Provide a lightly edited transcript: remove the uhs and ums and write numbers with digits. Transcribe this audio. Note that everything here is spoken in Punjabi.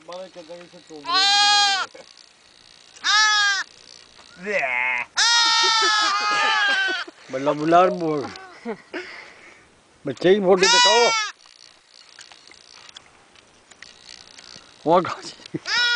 ਬਾਰੇ ਕਿਦਾਂ ਇੱਥੇ ਚੋਂਦੇ ਬੱਲਾ ਬੁਲਾਰ ਬੋਲ ਬੱਚੇ ਦੀ ਫੋਟੋ ਦਿਖਾਓ ਉਹ